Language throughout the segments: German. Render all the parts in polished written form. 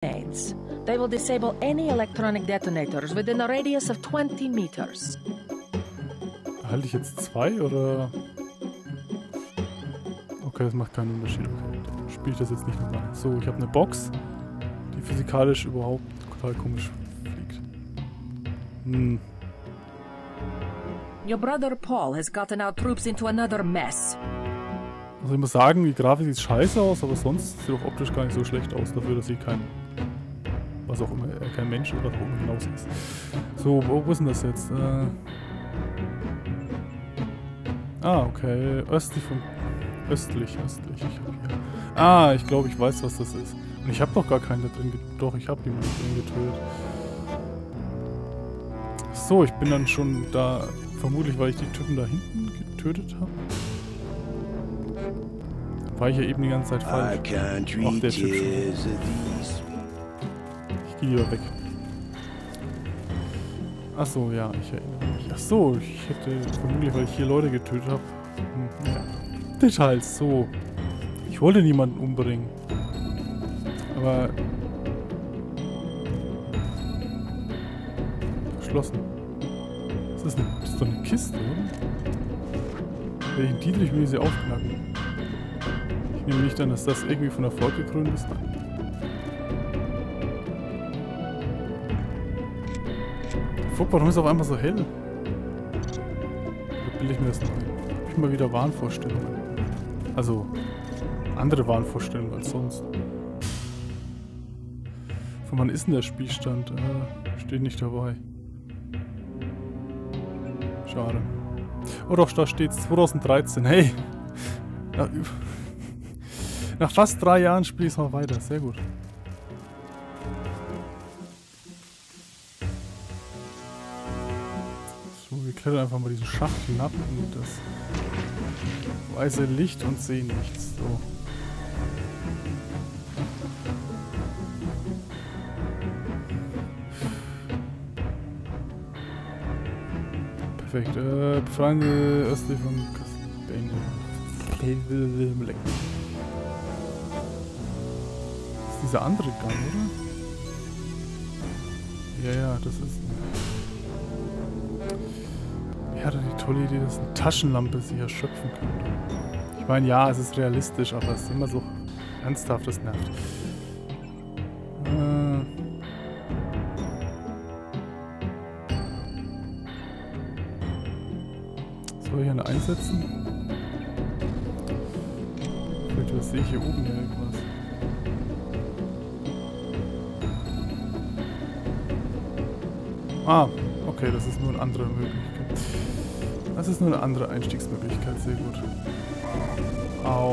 grenades. They will disable any electronic detonators within a radius of 20 meters. Halte ich jetzt 2 oder? Okay, das macht keinen Unterschied. Okay, dann spiele ich das jetzt nicht nochmal. So, ich habe eine Box, die physikalisch überhaupt total komisch fliegt. Your brother Paul has gotten our troops into another mess. Also ich muss sagen, die Grafik sieht scheiße aus, aber sonst sieht auch optisch gar nicht so schlecht aus, dafür, dass sie kein, was auch immer, kein Mensch oder auch immer hinaus ist. So, wo ist denn das jetzt? Okay, östlich. Ich hab hier. Ich glaube, ich weiß, was das ist. Und ich habe doch gar keinen da drin Doch, ich habe jemanden drin getötet. So, ich bin dann schon da, vermutlich, weil ich die Typen da hinten getötet habe. War ich ja eben die ganze Zeit falsch. Ach, der Typ schon. Ich gehe lieber weg. Achso, ja, ich erinnere mich. Achso, ich hätte vermutlich, weil ich hier Leute getötet habe. Ja. Details, so. Ich wollte niemanden umbringen. Aber... Verschlossen. Das ist doch eine Kiste, oder? Welchen Dietrich will ich sie aufknacken? Ich nehme nicht an, dass das irgendwie von Erfolg gekrönt ist. Fuck, warum ist es auf einmal so hell? Oder bilde ich mir das noch ein? Hab ich mal wieder Wahnvorstellungen. Also, andere Wahnvorstellungen als sonst. Von wann ist denn der Spielstand? Steht nicht dabei. Schade. Oh doch, da steht's 2013. Hey! Nach fast 3 Jahren spiele ich es mal weiter. Sehr gut. So, wir klettern einfach mal diesen Schacht hinab in das weiße Licht und sehen nichts. So. Perfekt. Befreien wir östlich von Castlevania. Das ist dieser andere Gang, oder? Ja, das ist... Ich hatte die tolle Idee, dass eine Taschenlampe sich erschöpfen könnte. Ich meine, ja, es ist realistisch, aber es ist immer so ernsthaft, das nervt. Soll ich eine einsetzen? Vielleicht was sehe ich hier oben irgendwas. Okay, das ist nur eine andere Möglichkeit. Das ist nur eine andere Einstiegsmöglichkeit, sehr gut. Au.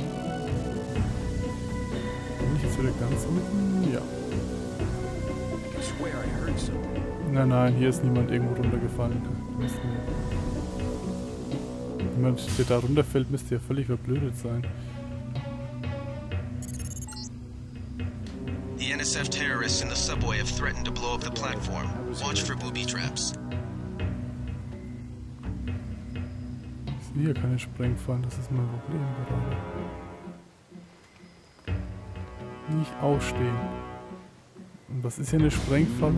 Bin ich jetzt wieder ganz unten? Ja. Nein, hier ist niemand irgendwo runtergefallen. Jemand, der da runterfällt, müsste ja völlig verblödet sein. The NSF terrorists in the subway have threatened to blow up the platform. Watch for booby traps. Ich sehe hier keine Sprengfallen, das ist mein Problem gerade. Nicht aufstehen. Und was ist hier eine Sprengfalle?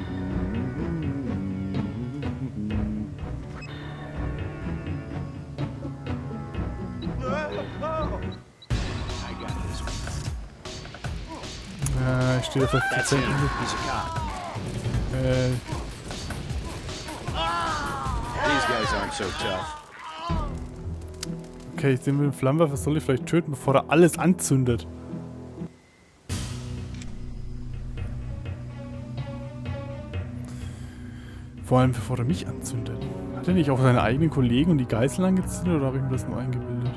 Ich stehe auf der Prozent. Okay, ich sehe mit dem Flammenwerfer, soll ich vielleicht töten, bevor er alles anzündet. Vor allem bevor er mich anzündet. Hat er nicht auch seine eigenen Kollegen und die Geiseln angezündet oder habe ich mir das nur eingebildet?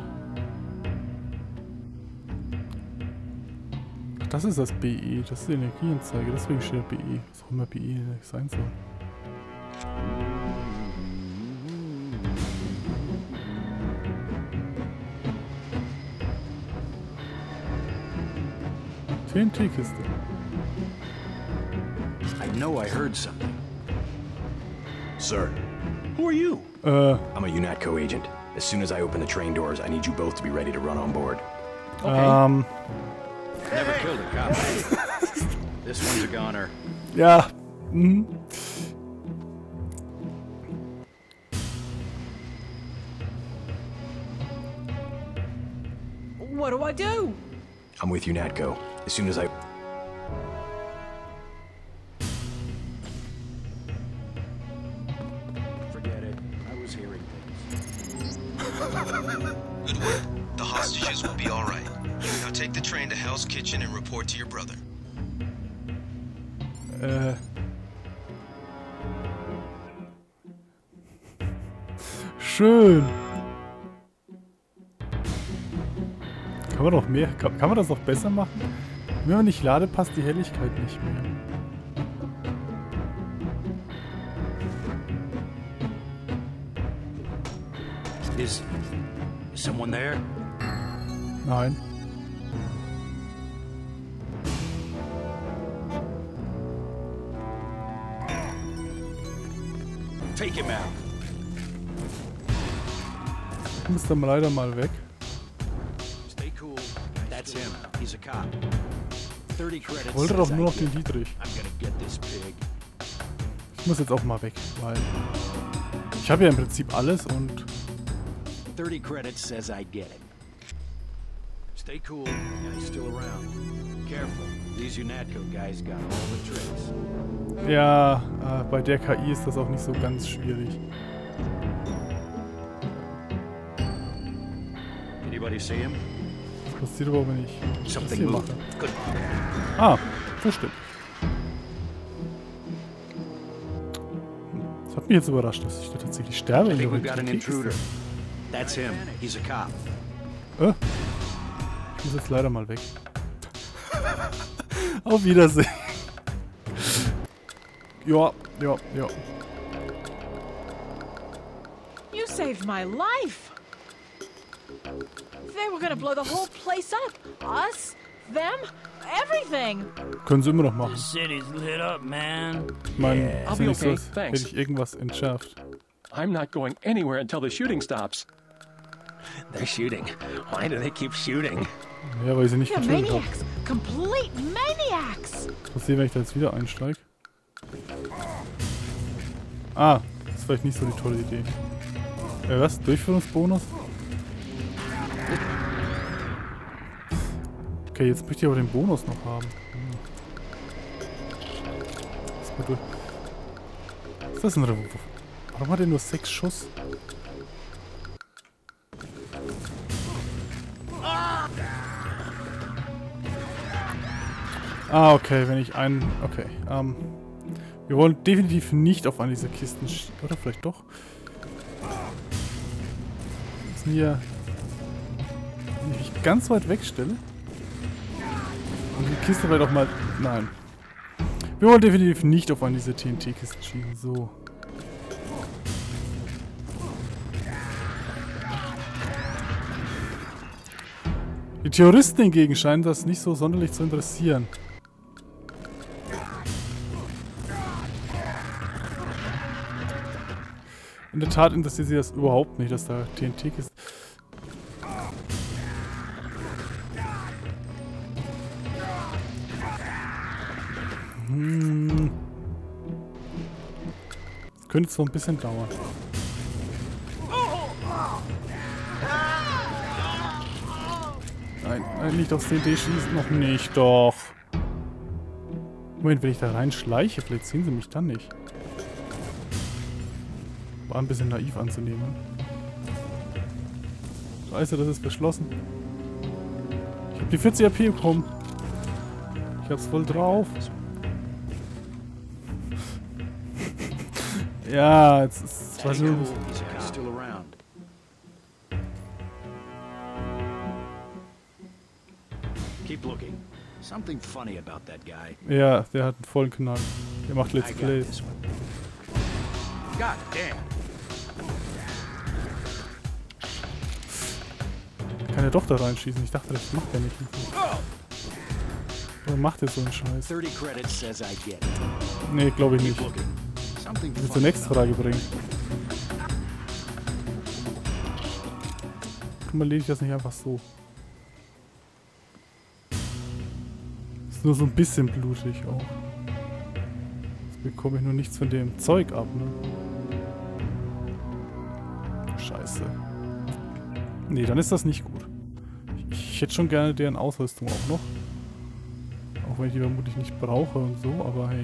Ach, das ist das BE, das ist die Energieanzeige, deswegen steht BE. Was auch immer BE sein soll. TNT-Kiste. I know I heard something. Sir, who are you? I'm a UNATCO agent. As soon as I open the train doors, I need you both to be ready to run on board. Okay. Never killed a cop. This one's a goner. Ja. Mhm. What do I do? I'm with UNATCO. As soon as I... Forget it. I was hearing things. Good work. The hostages will be all right. Now take the train to Hell's Kitchen and report to your brother. Schön. Kann man doch mehr... Kann man das noch besser machen? Wenn man nicht lade, passt die Helligkeit nicht mehr. Is someone there? Nein. Take him out. Du musst dann leider mal weg. Stay cool. That's him. He's a cop. 30 credits. Ich wollte doch nur noch den Dietrich. I'm gonna get this pig. Ich muss jetzt auch mal weg, weil... Ich habe ja im Prinzip alles und... 30 credits says I get it. Stay cool. Yeah, he's still around. Careful. These UNATCO guys got all the tricks. Ja, bei der KI ist das auch nicht so ganz schwierig. Anybody see him? Das passiert aber, wenn ich das Something hier moved. mache. Good. Ah, so stimmt. Das hat mich jetzt überrascht, dass ich da tatsächlich sterbe. I think in we've der got an Bibliothek. intruder. That's him. He's a cop. Ich muss jetzt leider mal weg. Auf Wiedersehen. Ja. You saved my life. They were gonna blow the whole place up. Us, them, everything. Können sie immer noch machen. City's lit up, man. Ich meine, I'll ist be ja nicht so, okay, als hätte thanks. ich irgendwas entschärft. I'm not going anywhere until the shooting stops. They're shooting. Why do they keep shooting? Ja, weil ich sie nicht You're getötet habe. maniacs. Complete maniacs. Was passiert, wenn ich da jetzt wieder einsteige? Ah, das ist vielleicht nicht so die tolle Idee. Was? Durchführungsbonus? Okay, jetzt möchte ich aber den Bonus noch haben. Was ist das denn? Warum hat er nur 6 Schuss? Ah, okay, wenn ich einen... Okay, wir wollen definitiv nicht auf eine dieser Kisten... Oder vielleicht doch? Das sind hier... Wenn ich mich ganz weit wegstelle... Und die Kiste vielleicht auch mal... Nein. Wir wollen definitiv nicht auf eine dieser TNT-Kisten schießen. So. Die Terroristen hingegen scheinen das nicht so sonderlich zu interessieren. In der Tat interessiert sie das überhaupt nicht, dass da TNT ist. Das könnte zwar ein bisschen dauern. Nein, nicht aufs TNT schießen. Noch nicht, doch. Moment, wenn ich da reinschleiche, vielleicht sehen sie mich dann nicht. War ein bisschen naiv anzunehmen. Scheiße, das ist verschlossen. Ich habe die 40 AP bekommen. Ich hab's voll drauf. Ja, jetzt ist... Weiß ich nicht. He's still around. Keep looking. Something funny about that guy. Ja, der hat einen vollen Knall. Der macht Let's I got Plays. this one. God damn. Kann er doch da reinschießen. Ich dachte, das macht er nicht. Warum macht er so einen Scheiß? 30 credits says I get it. Nee, glaube ich nicht. Keep looking. Something Ich will zur funny nächsten about Frage bringen. Guck mal, lege ich das nicht einfach so. Ist nur so ein bisschen blutig auch. Jetzt bekomme ich nur nichts von dem Zeug ab, ne? Scheiße. Nee, dann ist das nicht gut. Ich hätte schon gerne deren Ausrüstung auch noch. Auch wenn ich die vermutlich nicht brauche und so, aber hey.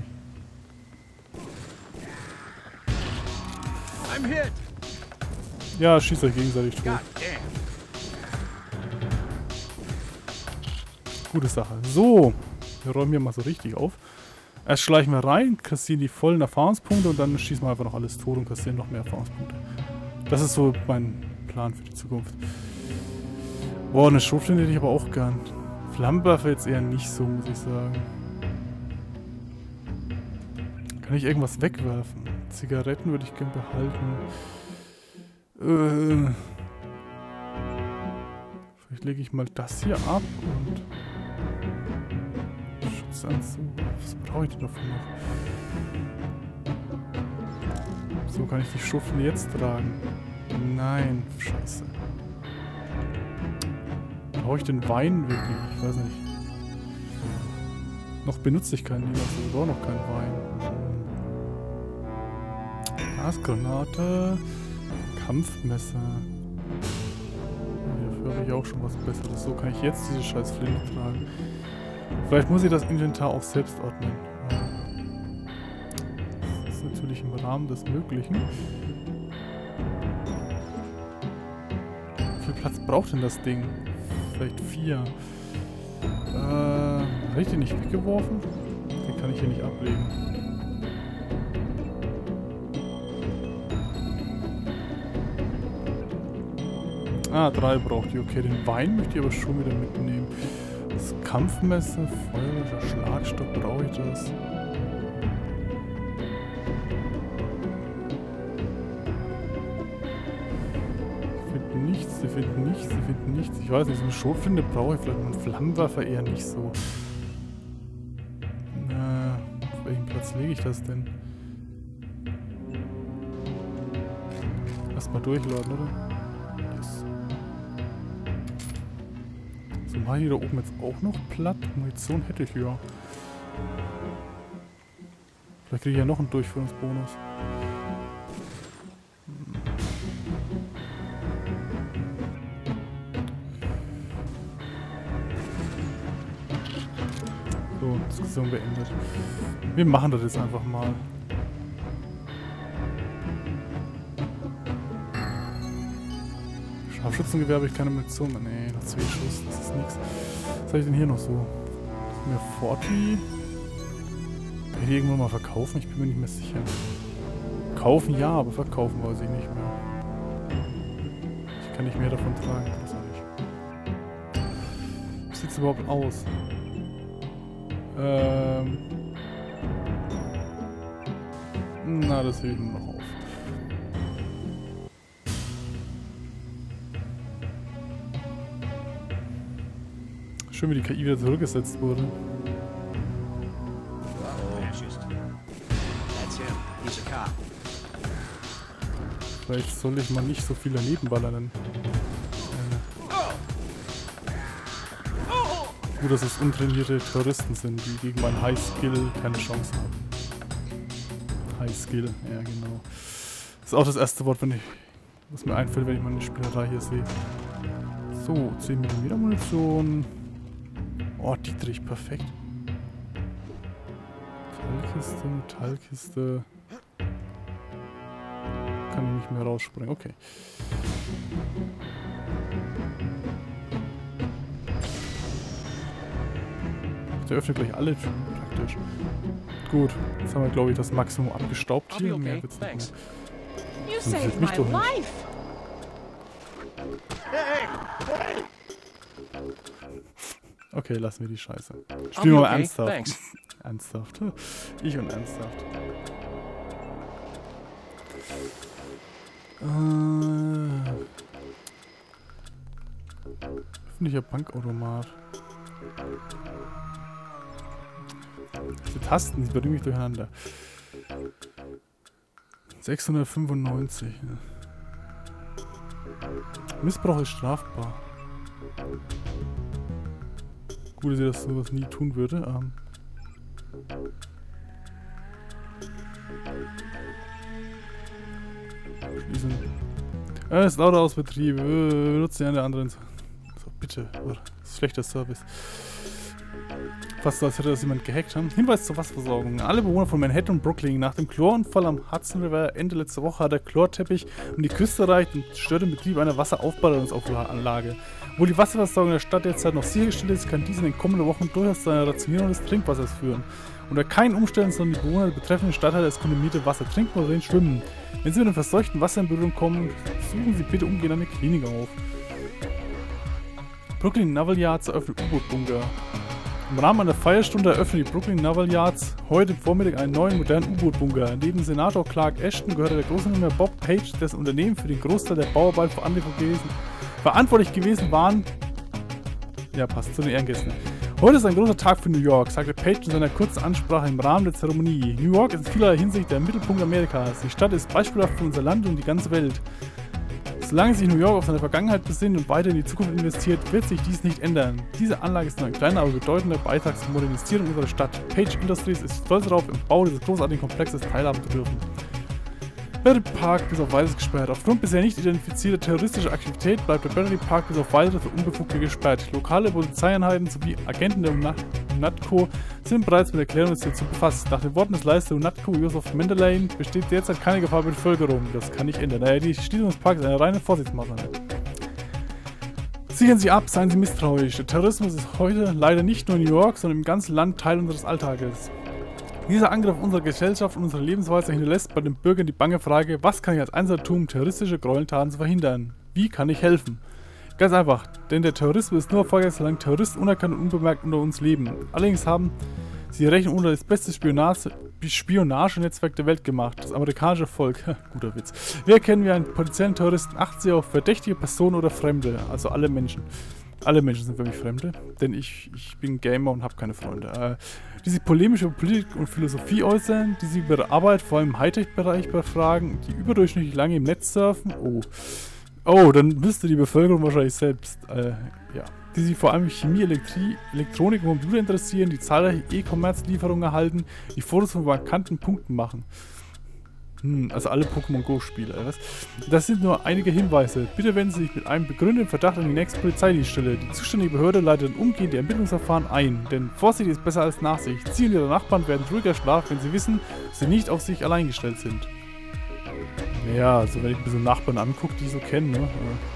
I'm hit. Ja, schießt euch gegenseitig tot. God damn. Gute Sache. So, wir räumen hier mal so richtig auf. Erst schleichen wir rein, kassieren die vollen Erfahrungspunkte und dann schießen wir einfach noch alles tot und kassieren noch mehr Erfahrungspunkte. Das ist so mein Plan für die Zukunft. Boah, eine Schrotflinte hätte ich aber auch gern. Flammenwerfer jetzt eher nicht so, muss ich sagen. Kann ich irgendwas wegwerfen? Zigaretten würde ich gern behalten. Vielleicht lege ich mal das hier ab und... Schutzanzug. Was brauche ich denn davon noch? So kann ich die Schrotflinte jetzt tragen. Nein, scheiße. Brauche ich den Wein wirklich? Ich weiß nicht. Noch benutze ich keinen Lieber, also ich brauche noch keinen Wein. Gasgranate. Kampfmesser. Hierfür habe ich auch schon was Besseres. So kann ich jetzt diese scheiß Flinte tragen. Vielleicht muss ich das Inventar auch selbst ordnen. Das ist natürlich im Rahmen des Möglichen. Wie viel Platz braucht denn das Ding? Vielleicht 4. Habe ich den nicht weggeworfen? Den kann ich hier nicht ablegen. Ah, 3 braucht die. Okay, den Wein möchte ich aber schon wieder mitnehmen. Das Kampfmesser, Feuerlöscher, Schlagstock, brauche ich das? Sie finden nichts. Ich weiß nicht, so eine Schrotflinte brauche ich vielleicht, einen Flammenwerfer eher nicht so. Auf welchen Platz lege ich das denn? Erstmal durchladen, oder? Yes. So, mache ich hier da oben jetzt auch noch platt? Munition hätte ich ja. Vielleicht kriege ich ja noch einen Durchführungsbonus. So, Diskussion beendet. Wir machen das jetzt einfach mal. Scharfschützengewehr habe ich keine Munition mehr. Nee, noch 2 Schuss, das ist nichts. Was habe ich denn hier noch so? Mehr 40. Kann ich die irgendwann mal verkaufen? Ich bin mir nicht mehr sicher. Kaufen ja, aber verkaufen weiß ich nicht mehr. Ich kann nicht mehr davon tragen, das auch nicht. Wie sieht es überhaupt aus? Na, das hebe ich nur noch auf. Schön, wie die KI wieder zurückgesetzt wurde. Vielleicht soll ich mal nicht so viel daneben ballern. Gut, dass es untrainierte Terroristen sind, die gegen meinen High Skill keine Chance haben. High Skill, ja genau. Das ist auch das erste Wort, was mir einfällt, wenn ich meine Spielerei hier sehe. So, 10 mm Munition. Oh, Dietrich, perfekt. Metallkiste, Metallkiste. Kann ich nicht mehr rausspringen, okay. Der öffnet gleich alle Türen praktisch. Gut, jetzt haben wir, glaube ich, das Maximum abgestaubt hier. Mehr wird's nicht mehr. You saved my life! Okay, lassen wir die Scheiße. Spielen wir mal ernsthaft. Ernsthaft. Ich und ernsthaft. Öffentlicher Bankautomat. Die Tasten, die bringen mich durcheinander. 695. Missbrauch ist strafbar. gut, dass ihr das sowas nie tun würde. Schließen. Es ist lauter Ausbetrieb. Benutzen eine anderen. So, bitte. Das ist schlechter Service. Fast so, als hätte das jemand gehackt. Hinweis zur Wasserversorgung. Alle Bewohner von Manhattan und Brooklyn. Nach dem Chlorunfall am Hudson River Ende letzter Woche hat der Chlorteppich um die Küste erreicht und stört den Betrieb einer Wasseraufbereitungsanlage. Obwohl die Wasserversorgung der Stadt derzeit noch sichergestellt ist, kann diese in den kommenden Wochen durchaus zu einer Rationierung des Trinkwassers führen. Unter keinen Umständen sollen die Bewohner der betreffenden Stadtteile das konsumierte Wasser trinken oder schwimmen. Wenn sie mit dem verseuchten Wasser in Berührung kommen, suchen sie bitte umgehend eine Klinik auf. Brooklyn Naval Yards eröffnet U-Boot-Bunker. Im Rahmen einer Feierstunde eröffnen die Brooklyn Naval Yards heute Vormittag einen neuen modernen U-Boot-Bunker. Neben Senator Clark Ashton gehörte der Großunternehmer Bob Page, dessen Unternehmen für den Großteil der Bauarbeit verantwortlich gewesen waren. Ja, passt zu den Ehrengästen. Heute ist ein großer Tag für New York, sagte Page in seiner kurzen Ansprache im Rahmen der Zeremonie. New York ist in vielerlei Hinsicht der Mittelpunkt Amerikas. Die Stadt ist beispielhaft für unser Land und die ganze Welt. Solange sich New York auf seine Vergangenheit besinnt und weiter in die Zukunft investiert, wird sich dies nicht ändern. Diese Anlage ist nur ein kleiner, aber bedeutender Beitrag zur Modernisierung unserer Stadt. Page Industries ist stolz darauf, im Bau dieses großartigen Komplexes teilhaben zu dürfen. Battery Park bis auf weiteres gesperrt. Aufgrund bisher nicht identifizierter terroristischer Aktivität bleibt der Battery Park bis auf weiteres für Unbefugte gesperrt. Lokale Polizeieinheiten sowie Agenten der UNATCO sind bereits mit Erklärungen der Situation befasst. Nach den Worten des Leiters der UNATCO, Joseph Mandelain, besteht derzeit keine Gefahr für die Bevölkerung. Das kann nicht ändern. Daher die Schließung des Parks ist eine reine Vorsichtsmaßnahme. Sichern Sie ab, seien Sie misstrauisch. Der Terrorismus ist heute leider nicht nur in New York, sondern im ganzen Land Teil unseres Alltages. Dieser Angriff auf unsere Gesellschaft und unsere Lebensweise hinterlässt bei den Bürgern die bange Frage, was kann ich als Einzelner tun, terroristische Gräueltaten zu verhindern? Wie kann ich helfen? Ganz einfach, denn der Terrorismus ist nur erfolgreich, solange Terroristen unerkannt und unbemerkt unter uns leben. Allerdings haben sie ihr Recht unter das beste Spionagenetzwerk der Welt gemacht, das amerikanische Volk. Guter Witz. Wie erkennen wir einen potenziellen Terroristen? Achten Sie auf verdächtige Personen oder Fremde, also alle Menschen. Alle Menschen sind für mich Fremde, denn ich bin Gamer und habe keine Freunde. Die sich polemisch über Politik und Philosophie äußern, die sich über ihre Arbeit vor allem im Hightech-Bereich befragen, die überdurchschnittlich lange im Netz surfen. Oh, dann wüsste die Bevölkerung wahrscheinlich selbst. Ja. Die sich vor allem in Chemie, Elektronik und Computer interessieren, die zahlreiche E-Commerce-Lieferungen erhalten, die Fotos von markanten Punkten machen. Also alle Pokémon Go-Spiele, was? Das sind nur einige Hinweise. Bitte wenden Sie sich mit einem begründeten Verdacht an die nächste Polizeidienststelle. Die zuständige Behörde leitet dann umgehend die Ermittlungsverfahren ein. Denn Vorsicht ist besser als Nachsicht. Sie und Ihre Nachbarn werden ruhiger schlafen, wenn sie wissen, dass sie nicht auf sich allein gestellt sind. Ja, also wenn ich mir so Nachbarn angucke, die ich so kenne, ne?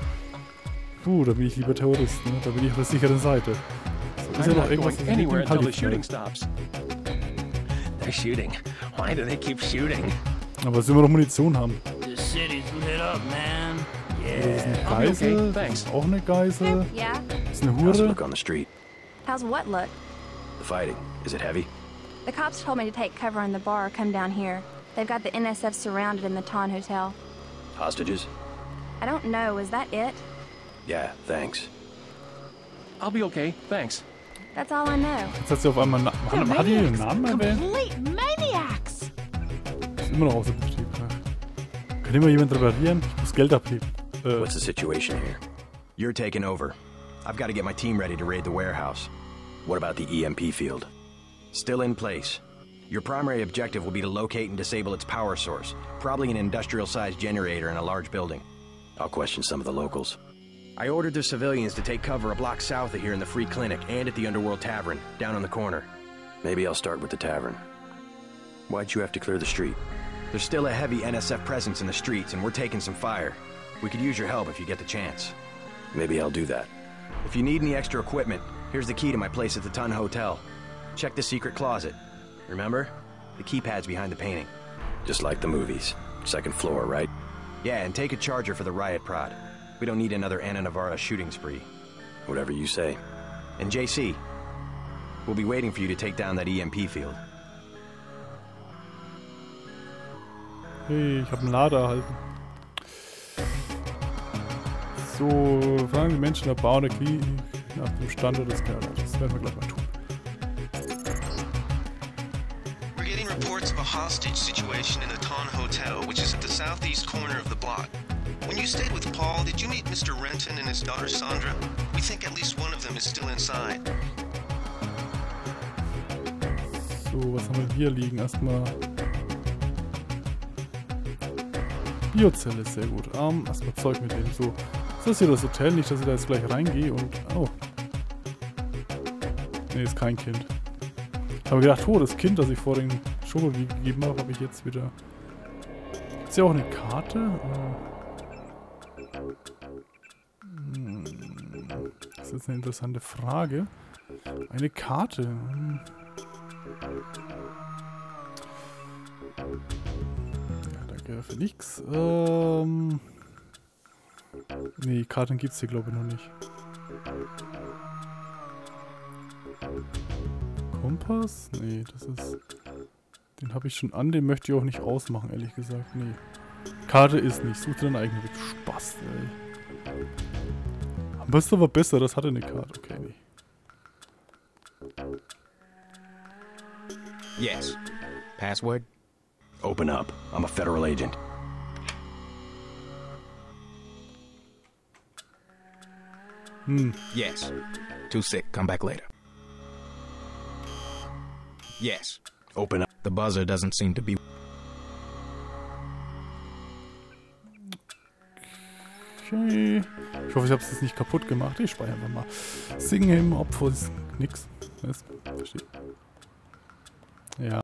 Da bin ich lieber Terrorist, ne? Da bin ich auf der sicheren Seite. So, ist ja noch irgendwas, anywhere until the shooting stops. They're shooting. Why do they keep shooting? Aber dass wir immer noch Munition haben. The city's lit up, man. Das ist eine Geisel, das ist auch eine Geisel. Yeah. Das ist eine How's it Hure. look on the street? How's what look? The fighting. Is it heavy? The cops told me to take cover in the bar or come down here. They've got the NSF surrounded in the Ton Hotel. Hostages? I don't know, is that it? Yeah, thanks. I'll be okay, thanks. That's all I know. Jetzt hat sie auf einmal hat die ihren Namen erwähnt? Complete maniacs! Ist immer noch außer Betrieb. Ja. Kann immer jemand reparieren? Ich muss Geld abheben. What's the situation here? You're taking over. I've got to get my team ready to raid the warehouse. What about the EMP field? Still in place. Your primary objective will be to locate and disable its power source, probably an industrial-sized generator in a large building. I'll question some of the locals. I ordered the civilians to take cover a block south of here in the Free Clinic and at the Underworld Tavern, down on the corner. Maybe I'll start with the tavern. Why'd you have to clear the street? There's still a heavy NSF presence in the streets, and we're taking some fire. We could use your help if you get the chance. Maybe I'll do that. If you need any extra equipment, here's the key to my place at the Ton Hotel. Check the secret closet. Remember? The keypad's behind the painting. Just like the movies. Second floor, right? Yeah, and take a charger for the riot prod. We don't need another Anna Navarra shooting spree. Whatever you say. And JC, we'll be waiting for you to take down that EMP field. Hey, ich habe einen Lader erhalten. So, fragen die Menschen der Bau der Klinik nach dem Standort des Kerls. Das werden wir gleich mal tun. We're getting reports of a hostage situation in the Ton Hotel, which is at the southeast corner of the block. When you stayed with Paul, did you meet Mr. Renton and his daughter Sandra? We think at least one of them is still inside. So, was haben wir hier liegen? Erstmal Biozelle, sehr gut. Erstmal Zeug mitnehmen. So, ist das hier das Hotel? Nicht, dass ich da jetzt gleich reingehe und... Oh. Nee, ist kein Kind. Ich habe gedacht, oh, das Kind, das ich vor den Schokoriegel gegeben habe, habe ich jetzt wieder... Ist ja auch eine Karte? Das ist jetzt eine interessante Frage. Eine Karte. Ja, danke für nix. Nee, Karten gibt es hier glaube ich noch nicht. Kompass? Nee, das ist... Den habe ich schon an, den möchte ich auch nicht ausmachen, ehrlich gesagt. Nee. Karte ist nicht. Such dir deinen eigenen Weg. Spaß, ey. Aber ist aber besser, das hatte eine Karte. Okay, nee. Yes. Password? Open up. I'm a federal agent. Yes. Too sick. Come back later. Yes. Open up. The buzzer doesn't seem to be... Okay. Ich hoffe, ich habe es jetzt nicht kaputt gemacht. Ich speichere einfach mal. Singen im Opfer ist nix. Versteht. Ja.